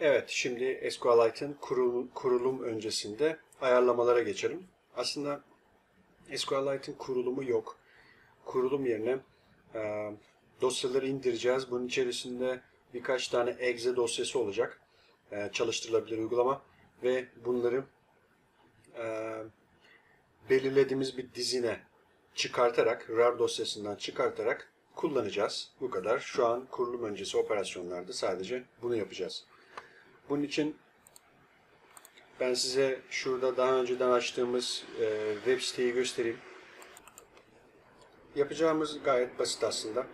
Evet, şimdi SQLite'ın kurulum öncesinde ayarlamalara geçelim. Aslında SQLite'ın kurulumu yok. Kurulum yerine e, dosyaları indireceğiz. Bunun içerisinde birkaç tane exe dosyası olacak. Çalıştırılabilir uygulama ve bunları e, belirlediğimiz bir dizine çıkartarak, RAR dosyasından çıkartarak kullanacağız. Bu kadar. Şu an kurulum öncesi operasyonlarda sadece bunu yapacağız. Bunun için ben size şurada daha önceden açtığımız web siteyi göstereyim. Yapacağımız gayet basit aslında.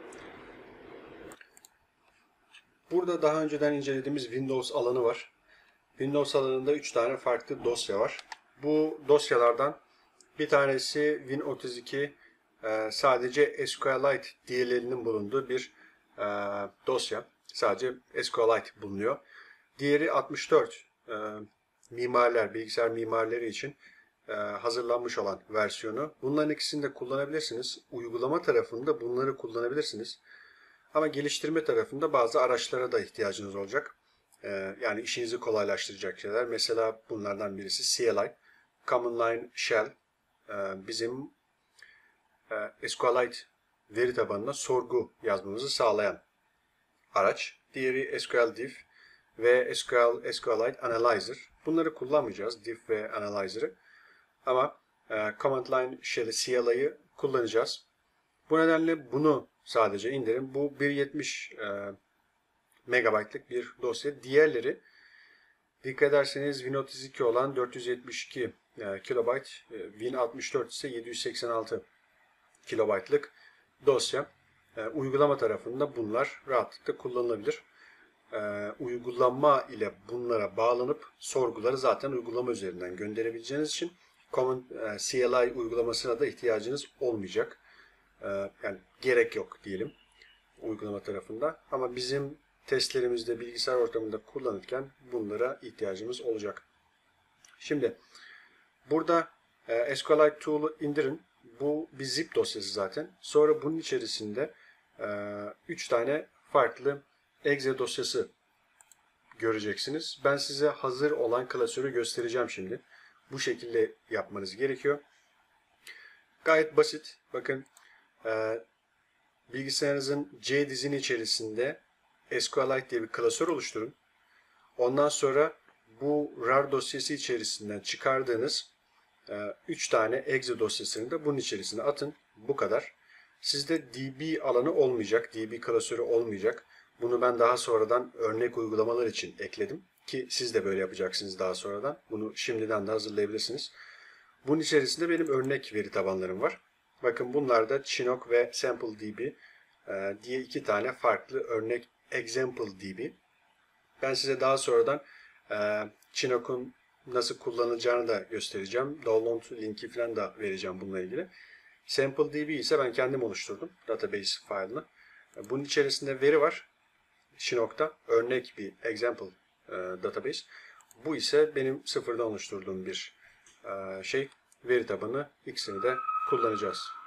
Burada daha önceden incelediğimiz Windows alanı var. Windows alanında 3 tane farklı dosya var. Bu dosyalardan bir tanesi Win32 sadece SQLite DLL'inin bulunduğu bir dosya. Sadece SQLite bulunuyor. Diğeri 64 mimarlar, bilgisayar mimarları için hazırlanmış olan versiyonu. Bunların ikisini de kullanabilirsiniz. Uygulama tarafında bunları kullanabilirsiniz. Ama geliştirme tarafında bazı araçlara da ihtiyacınız olacak. Yani işinizi kolaylaştıracak şeyler. Mesela bunlardan birisi CLI, Command Line Shell. Bizim SQLite veri tabanına sorgu yazmamızı sağlayan araç. Diğeri SQL Diff ve SQLite Analyzer. Bunları kullanmayacağız, Diff ve Analyzer'ı. Ama Command Line Shell'i, CLI'yi kullanacağız. Bu nedenle bunu sadece indirin. Bu 1.70 megabaytlık bir dosya. Diğerleri dikkat ederseniz Win32 olan 472 kilobayt, Win64 ise 786 kilobaytlık dosya. Uygulama tarafında bunlar rahatlıkla kullanılabilir. Uygulama ile bunlara bağlanıp sorguları zaten uygulama üzerinden gönderebileceğiniz için CLI uygulamasına da ihtiyacınız olmayacak. Yani gerek yok diyelim uygulama tarafında. Ama bizim testlerimizde bilgisayar ortamında kullanırken bunlara ihtiyacımız olacak. Şimdi burada SQLite Tool'u indirin. Bu bir zip dosyası zaten. Sonra bunun içerisinde 3 tane farklı exe dosyası göreceksiniz. Ben size hazır olan klasörü göstereceğim şimdi. Bu şekilde yapmanız gerekiyor. Gayet basit. Bakın bilgisayarınızın C dizini içerisinde SQLite diye bir klasör oluşturun. Ondan sonra bu RAR dosyası içerisinden çıkardığınız 3 tane exe dosyasını da bunun içerisine atın. Bu kadar. Sizde DB alanı olmayacak. DB klasörü olmayacak. Bunu ben daha sonradan örnek uygulamalar için ekledim. Ki siz de böyle yapacaksınız daha sonradan. Bunu şimdiden de hazırlayabilirsiniz. Bunun içerisinde benim örnek veri tabanlarım var. Bakın bunlar da Chinook ve SampleDB diye 2 tane farklı örnek ExampleDB. Ben size daha sonradan Chinook'un nasıl kullanılacağını da göstereceğim. Download linki falan da vereceğim bununla ilgili. SampleDB ise ben kendim oluşturdum database file'ını. Bunun içerisinde veri var. Chinook'ta örnek bir example database. Bu ise benim sıfırdan oluşturduğum bir veri tabanı. İkisini de kullanacağız.